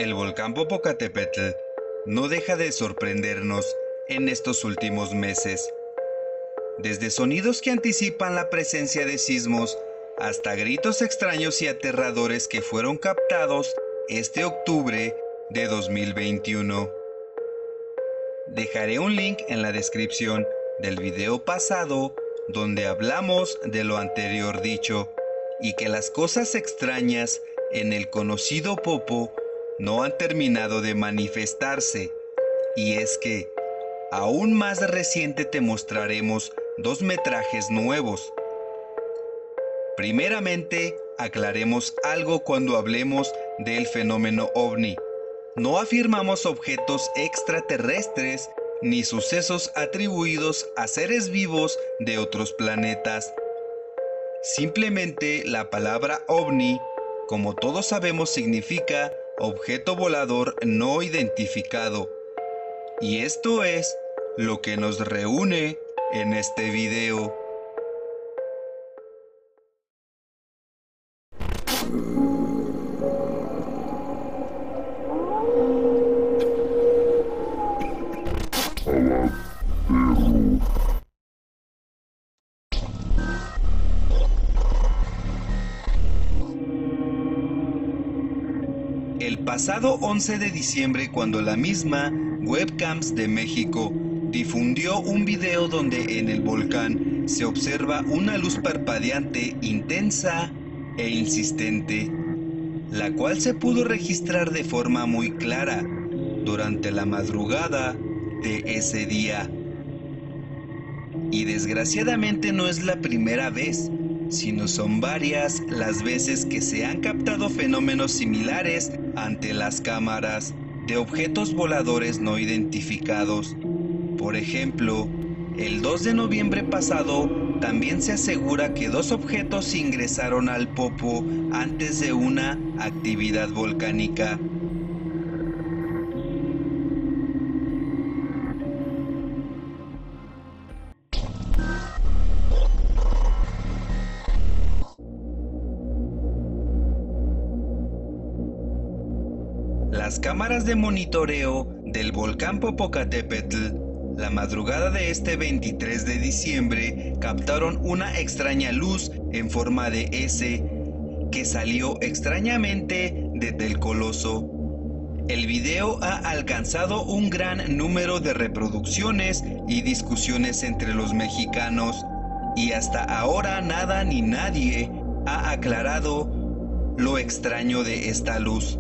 El volcán Popocatépetl no deja de sorprendernos en estos últimos meses. Desde sonidos que anticipan la presencia de sismos hasta gritos extraños y aterradores que fueron captados este octubre de 2021. Dejaré un link en la descripción del video pasado donde hablamos de lo anterior dicho y que las cosas extrañas en el conocido Popo no han terminado de manifestarse. Y es que, aún más reciente, te mostraremos dos metrajes nuevos. Primeramente, aclaremos algo cuando hablemos del fenómeno OVNI. No afirmamos objetos extraterrestres ni sucesos atribuidos a seres vivos de otros planetas. Simplemente la palabra OVNI, como todos sabemos, significa objeto volador no identificado. Y esto es lo que nos reúne en este video. El pasado 11 de diciembre, cuando la misma Webcams de México difundió un video donde en el volcán se observa una luz parpadeante intensa e insistente, la cual se pudo registrar de forma muy clara durante la madrugada de ese día. Y desgraciadamente no es la primera vez, sino son varias las veces que se han captado fenómenos similares ante las cámaras de objetos voladores no identificados. Por ejemplo, el 2 de noviembre pasado también se asegura que dos objetos ingresaron al Popo antes de una actividad volcánica. Las cámaras de monitoreo del volcán Popocatépetl, la madrugada de este 23 de diciembre, captaron una extraña luz en forma de S que salió extrañamente desde el coloso. El video ha alcanzado un gran número de reproducciones y discusiones entre los mexicanos, y hasta ahora nada ni nadie ha aclarado lo extraño de esta luz.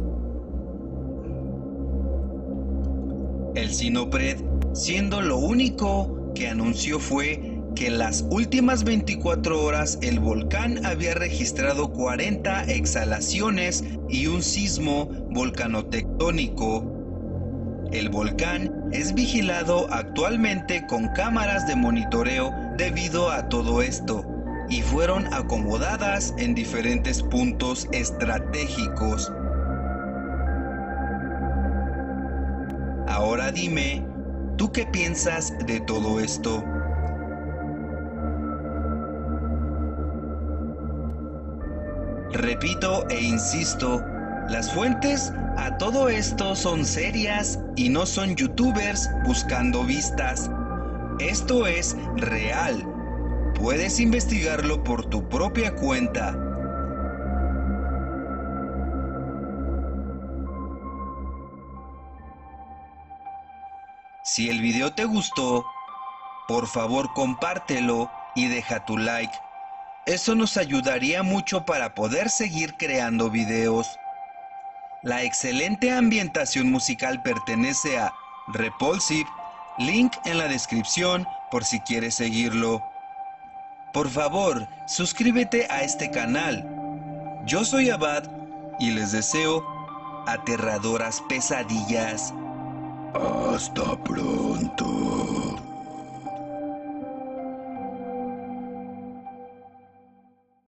El SINOPRED, siendo lo único que anunció, fue que en las últimas 24 horas el volcán había registrado 40 exhalaciones y un sismo volcanotectónico. El volcán es vigilado actualmente con cámaras de monitoreo debido a todo esto, y fueron acomodadas en diferentes puntos estratégicos. Ahora dime, ¿tú qué piensas de todo esto? Repito e insisto, las fuentes a todo esto son serias y no son youtubers buscando vistas. Esto es real. Puedes investigarlo por tu propia cuenta. Si el video te gustó, por favor compártelo y deja tu like. Eso nos ayudaría mucho para poder seguir creando videos. La excelente ambientación musical pertenece a Repulsive, link en la descripción por si quieres seguirlo. Por favor, suscríbete a este canal. Yo soy Abad y les deseo aterradoras pesadillas. Hasta pronto.